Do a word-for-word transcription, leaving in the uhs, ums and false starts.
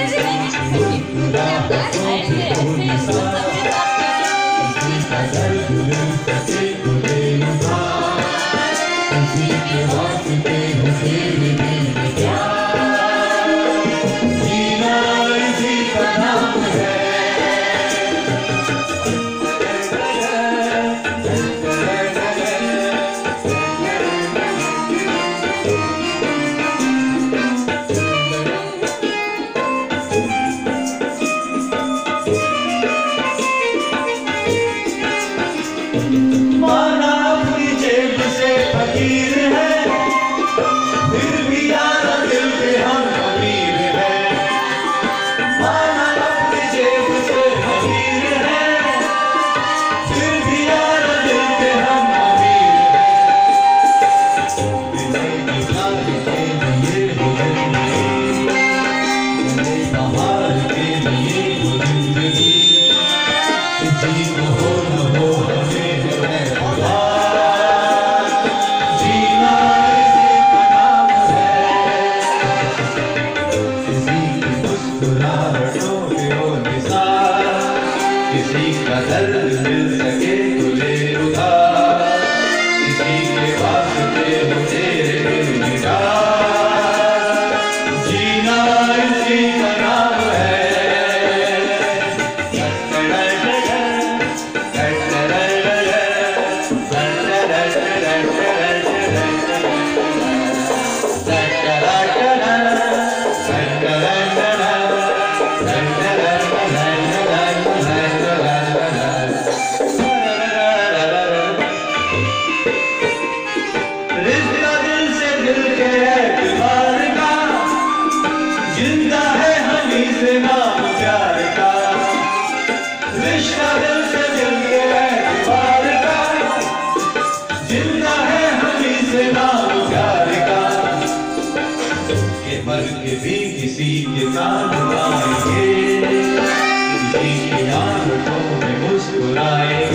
किसी का दर्द मिल सके तो ले उधार, किसी के वास्ते हो तेरे दिल निगार, जीना इसी का नाम है। जिंदा है हमी से नाम प्यार का, रिश्ता दिल से दिल के एतबार का, जिंदा है हमी से नाम प्यार का, के मर के भी किसी के काम आएंगे, किसी की आंखों में मुस्कुराए।